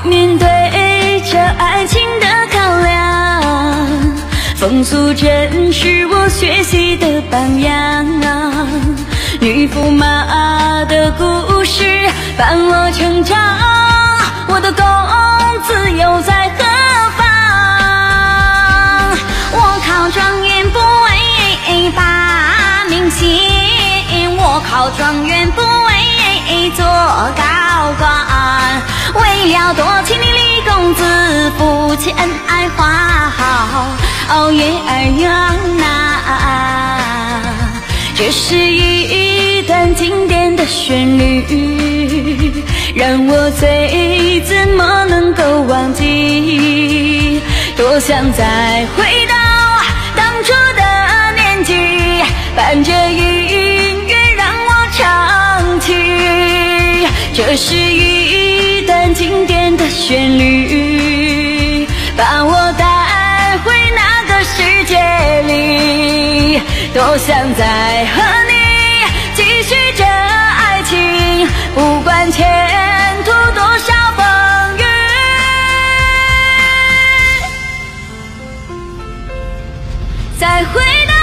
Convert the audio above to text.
面对着爱情的考量，风俗真是我学习的榜样。女驸马的故事伴我成长，我的公子又在何方？我考状元不为拔明星，我考状元不为做高官，为了多请你李公子，夫妻恩爱花好月儿圆呐。这是一段经典的旋律，让我最怎么能够忘记？多想再回到当初的年纪，伴着音乐让我唱起。这是一段经典的旋律，把我带回那个世界里。多想再和你继续这爱情，不管前途多少风雨。再回到